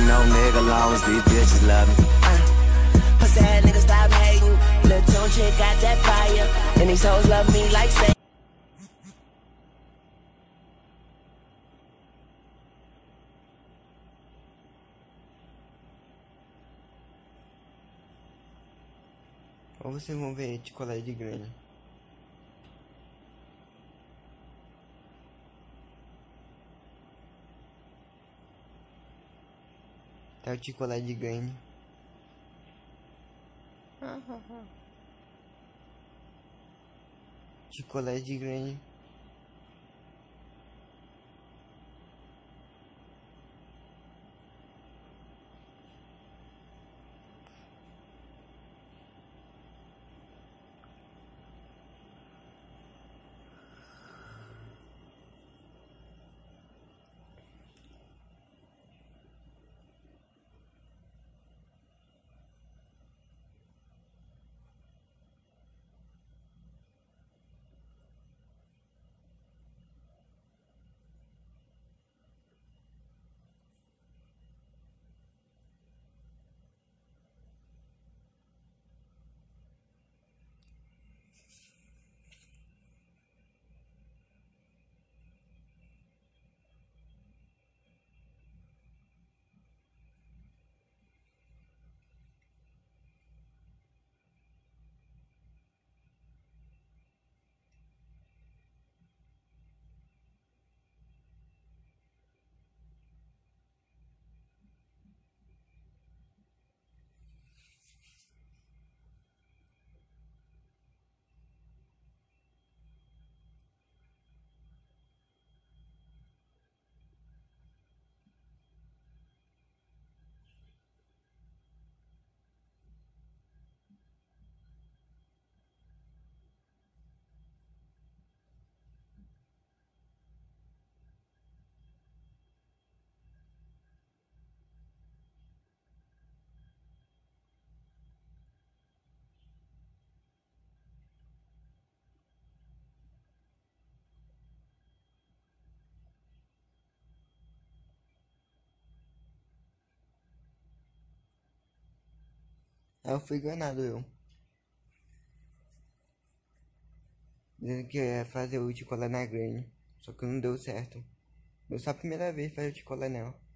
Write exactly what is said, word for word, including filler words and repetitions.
no nigga long as these bitches love me. Uh, pussy ass nigga stop hating. Lil' Tune chick got that fire, and these hoes love me like say. Ou vocês vão ver de colégio de grana. Tá o Ticolé de ganho. Ticolé de ganho. Eu fui enganado, eu. Dizendo que eu ia fazer o Ticolé na Granny. Só que não deu certo. Deu só a primeira vez fazer o Ticolé nela.